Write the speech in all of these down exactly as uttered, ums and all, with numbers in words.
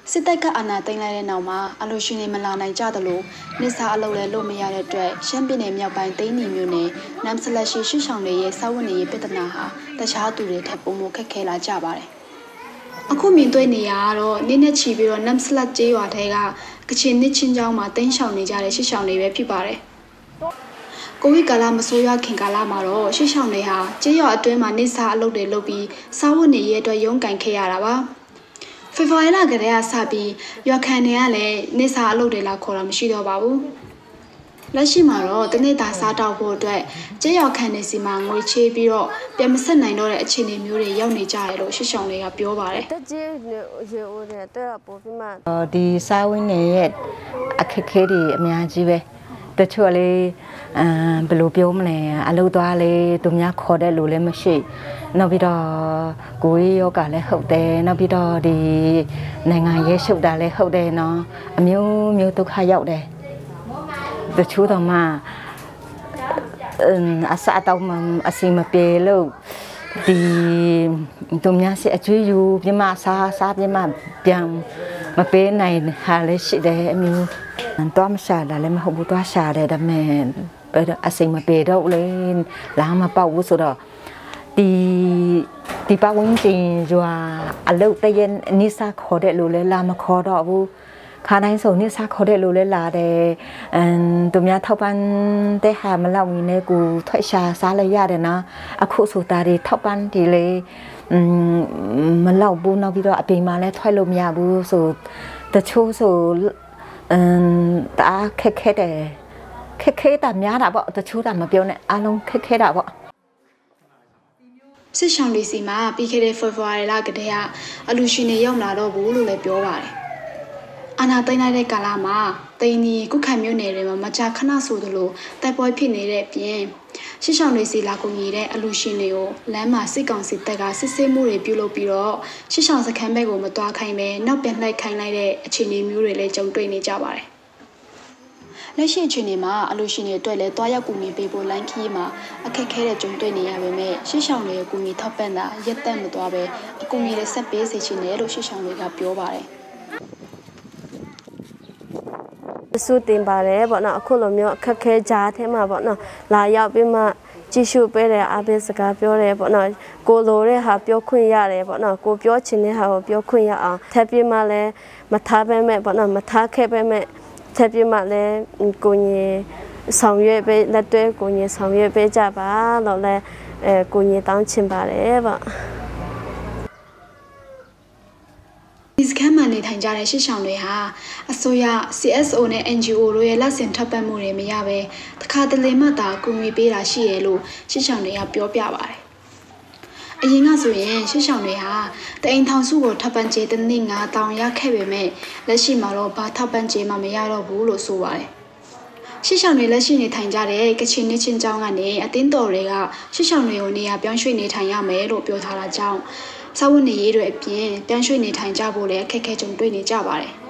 စစ်တပ်ကအာဏာသိမ်းလိုက်တဲ့နောက်မှာအလူရှင်တွေမလာနိုင်ကြသလိုနေစာအလုပ်လည်းလုပ်မရတဲ့အတွက်ရှမ်းပြည်နယ်မြောက်ပိုင်းသိန်းနီမြို့နယ်နမ်ဆလရှိရှိဆောင်တွေရဲ့စာဝတ်နေရေးပြဿနာဟာတခြားသူတွေထက်ပိုမိုခက်ခဲလာကြပါတယ်။အခုမြင်တွေ့နေရတော့နင်းနဲ့ချီပြီးတော့နမ်ဆလတ်ကျေးရွာထဲကကချင်နစ်ချင်းကျောင်းမှာတင်းရှောင်နေကြတဲ့ရှိဆောင်တွေပဲဖြစ်ပါတယ်။ကိုဗစ်ကာလမဆိုးရွားခင်ကာလမှာတော့ရှိဆောင်တွေဟာကျေးရွာအတွင်းမှာနေစာအလုပ်တွေလုပ်ပြီးစာဝတ်နေရေးအတွက်ရုန်းကန်ခဲ့ရတာပါ။ဖေဖော်ဝါရီလကတည်းကစပြီးရွာခံတွေကလည်းနေစာအလုပ်တွေလာခေါ်တာမရှိတော့ပါဘူး။လက်ရှိမှာတော့တနေ့တာစားတောက်ဖို့အတွက်ကျေးရွာခံတွေစီမှာငွေချေးပြီးတော့ပြန်မဆက်နိုင်တော့တဲ့အခြေအနေမျိုးတွေရောက်နေကြရလို့ရှစ်ဆောင်တွေကပြောပါတယ်။တက်ကြီးရေဦးတဲ့တဲ့ပို့ပြီးမှဒီစာဝင်းနေရဲ့အခက်ခဲတွေအများကြီးပဲတချို့လေအမ်ဘယ်လိုပြောမလဲအလုပ်သွားလေသူများခေါ်တဲ့လူလည်းမရှိနောက်ပြီးတော့ကိုယ်ရောကလည်းဟုတ်တယ်နောက်ပြီးတော့ဒီနိုင်ငံရေးရှုပ်တာလည်းဟုတ်တယ်နော်အမျိုးမျိုးဒုက္ခရောက်တယ်တချို့တော့မှအစားတော့မှအစီမပြေလို့ဒီသူများစီအကျွေးယူပြမစားစားပြမပြန်မပေးနိုင်ဟာလည်းရှိတယ်အမျိုးတော့မရှာတယ်လည်းမဟုတ်ဘူးတော့ရှာတယ်ဒါမဲ့အစိမ်မပေတော့လေလာမပေါ့ဘူးဆိုတော့ဒီဒီပတ်ဝန်းကျင်ရွာအလုတ်တရနိစာခေါ်တဲ့လူလဲလာမခေါ်တော့ဘူးခါတိုင်းဆိုနိစာခေါ်တဲ့လူလဲလာတယ်အမ်သူများထောက်ပံ့တဲ့ဟာမလောက်ရင်လည်းကိုထွက်ရှာစားလိုက်ရတယ်နော်အခုဆိုတာတွေထောက်ပံ့ဒီလေอืมမလောက်ဘူးနောက်ပြီးတော့အပြင်မှာလည်းထွက်လို့မရဘူးဆိုတချို့ဆိုအမ်တာခက်ခဲတယ်ခက်ခဲတာများတာပေါ့တချို့တာမပြောနဲ့အားလုံးခက်ခဲတာပေါ့စစ်ဆောင်တွေစီမှာပြီးခဲ့တဲ့ဖေဖော်ဝါရီလကတည်းကအလူရှင်တွေရောက်လာတော့ဘူးလို့လည်းပြောပါတယ်။အာနာသိန်းလိုက်တဲ့ကာလမှာသိန်းဒီကုခိုင်မြို့နယ်တွေမှာမကြာခဏဆိုသလိုတိုက်ပွဲဖြစ်နေတဲ့အပြင်စစ်ဆောင်တွေစီလာကုန်ရတဲ့အလူရှင်တွေကိုလမ်းမှာစစ်ကောင်စီတပ်ကစစ်ဆေးမှုတွေပြုလုပ်ပြီးတော့စစ်ဆောင်စခန်းဘက်ကိုမသွားခိုင်းပဲနောက်ပြန်လှည့်ခိုင်းလိုက်တဲ့အခြေအနေမျိုးတွေလည်းကြုံတွေ့နေကြပါတယ်။လက်ရှိအခြေအနေမှာအလူရှင်တွေအတွက်လည်းတွားရောက်ကူညီပေးဖို့လိုင်းခီးမှာအခက်ခဲတဲ့ကြုံတွေ့နေရပေမဲ့ရှစ်ဆောင်တွေကူညီထောက်ပံ့တာရက်တက်မသွားပဲအကူအညီတွေဆက်ပေးစေချင်တယ်လို့ရှစ်ဆောင်တွေကပြောပါတယ်။စုတင်ပါတယ်ပေါ့နော်အခုလိုမျိုးအခက်ခဲကြားထဲမှာပေါ့နော်လာရောက်ပြီးမှကြည့်ရှုပေးတယ်အားပေးစကားပြောတယ်ပေါ့နော်ကိုလိုတဲ့ဟာပြောခွင့်ရတယ်ပေါ့နော်ကိုပြောချင်တဲ့ဟာကိုပြောခွင့်ရအောင်ထပ်ပြီးမှလည်းမထားပဲမဲ့ပေါ့နော်မထားခဲ့ပဲမဲ့ထပ်ပြီးမှလည်းကိုကြီးဆောင်ရွက်ပေးလက်တွဲကိုကြီးဆောင်ရွက်ပေးကြပါလို့လည်းအဲကိုကြီးတောင်းချင်ပါတယ်ပေါ့ဒီစခန်းမှာနေထိုင်ကြတဲ့ရှစ်ဆောင်တွေဟာအစိုးရ C S O နဲ့ N G O တို့ရဲ့လက်ဆင့်ထောက်ပံ့မှုတွေမရပဲတခါတလေမှသာကူညီပေးတာရှိရလို့ရှစ်ဆောင်တွေကပြောပြပါတယ်။အရင်ကဆိုရင်ရှစ်ဆောင်တွေဟာတအိမ်ထောင်စုကိုထောက်ပံ့ကြေးတစ်နှစ်ငါးတောင်ရခဲ့ပေမဲ့လက်ရှိမှာတော့ဘာထောက်ပံ့ကြေးမှမရတော့ဘူးလို့ဆိုပါတယ်။ရှစ်ဆောင်တွေလက်ရှိနေထိုင်ကြတဲ့ကချင်နှစ်ချင်းကျောင်းကနေအတင်းတော်တွေကရှစ်ဆောင်တွေကိုနေရာပြောင်းရွှေ့နေထိုင်ရမယ်လို့ပြောထားတာကြောင့်စာဝတ်နေရေးတွေအပြင်ပြောင်းရွှေ့နေထိုင်ကြဖို့လည်းအခက်အခဲကြုံတွေ့နေကြပါတယ်။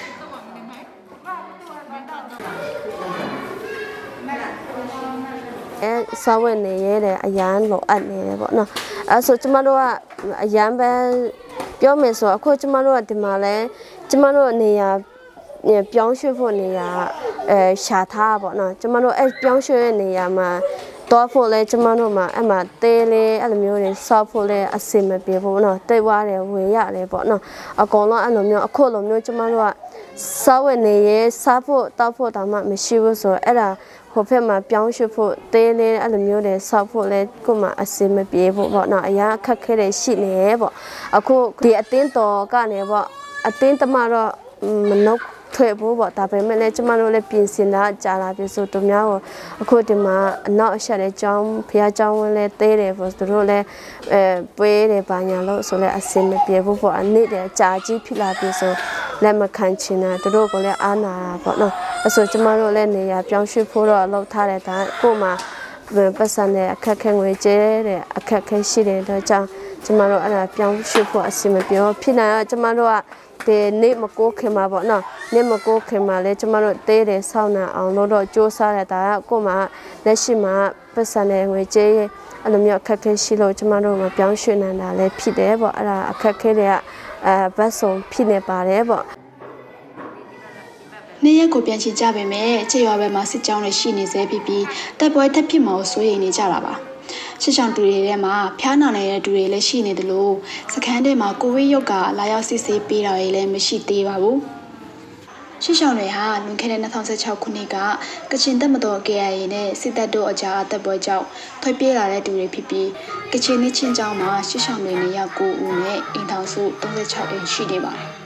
အဲစာဝတ်နေရေးတဲ့အရန်လိုအပ်နေတယ်ပေါ့နော်။အဲဆိုကျမတို့ကအရန်ပဲပြောမယ်ဆိုအခုကျမတို့ကဒီမှာလဲကျမတို့နေရာပြောင်းရွှေ့ဖို့နေရာအဲရှာထားပေါ့နော်။ကျမတို့အဲပြောင်းရွှေ့တဲ့နေရာမှာတော့ဖို့လဲကျမတို့မှာအဲ့မှာတဲလေးအဲ့လိုမျိုးတွေဆောက်ဖို့လဲအစင်မပြေဘူးเนาะတိတ်ွားတယ်ဝေရတယ်ပေါ့เนาะအကောင်လုံးအဲ့လိုမျိုးအခုလိုမျိုးကျမတို့ကစားဝတ်နေရေးစားဖို့တောက်ဖို့တောင်မှမရှိဘူးဆိုအဲ့ဒါဟိုဖက်မှာပြောင်းရွှေ့ဖို့တဲလေးအဲ့လိုမျိုးတွေဆောက်ဖို့လဲကိုမှအစင်မပြေဘူးပေါ့เนาะအရာအခက်ခဲတွေရှိနေရဲ့ပေါ့အခုဒီအတင်းတော်ကနေပေါ့အတင်းတမတော့မနှုတ်ထွေဖို့ပေါ့ဒါပေမဲ့လည်းကျမတို့လည်းပြင်ဆင်တာကြာလာပြီဆိုတို့များကိုအခုဒီမှာအနောက်အရှက်တဲ့ကျောင်းဖျားကျောင်းဝင်လဲတဲတယ်ပေါ့တို့လည်းအဲပွေးတယ်ဘာညာလို့ဆိုလဲအစင်မပြေဘူးပေါ့အနစ်တယ်ကြာကြီးဖြစ်လာပြီဆိုလက်မခံချင်တာတို့ကိုလည်းအားနာတာပေါ့နော်အဲဆိုကျမတို့လည်းနေရာပြောင်းရွှေ့ဖို့တော့လှုပ်ထားတယ်ဒါကိုမှပတ်စံတဲ့အခက်ခဲငွေကျဲတဲ့အခက်ခဲရှိတဲ့အတွက်ကြောင့်ကျမတို့အဲ့ဒါပြောင်းရွှေ့ဖို့အစီမပြောဖြစ်နေတော့ကျမတို့ကဒီနေ့မကိုခင်မှာပေါ့နော်နေ့မကိုခင်မှာလဲကျမတို့သေးတယ်ဆောင်းနေအောင်လို့တော့စူးစမ်းရတာကိုမှလက်ရှိမှာပတ်စံနေငွေကြေးအဲ့လိုမျိုးအခက်အခဲရှိလို့ကျမတို့မပြောင်းရွှေ့နိုင်တာလည်းဖြစ်တယ်ပေါ့အဲ့ဒါအခက်အခဲတွေကအဲဘတ်စုံဖြစ်နေပါတယ်ပေါ့နေရက်ကိုပြန်ချင်ကြပေမဲ့ခြေရွာဘက်မှာစစ်ကြောင်းတွေရှိနေသေးပြီးတိုက်ပွဲထပ်ဖြစ်မှာကိုစိုးရိမ်နေကြတာပါရှစ်ချောင်းတူတွေထဲမှာဖျားနာနေတဲ့တူတွေလည်းရှိနေတယ်လို့စခန်းထဲမှာကိုဝေးရုပ်ကလာရောက်စစ်ဆေးပေးတာတွေလည်းမရှိသေးပါဘူးရှစ်ချောင်းတွေဟာလွန်ခဲ့တဲ့၂၀၁၆ခုနှစ်ကကချင်တပ်မတော် K I A နဲ့စစ်တပ်တို့အကြားအသက်ပွဲကြောင့်ထွက်ပြေးလာတဲ့တူတွေဖြစ်ပြီးကချင်နှစ်ချင်းကျောင်းမှာရှစ်ချောင်းတွေနေရောက်ကိုဦးနဲ့အိမ်ထောင်စု၃၆အိမ်ရှိနေပါတယ်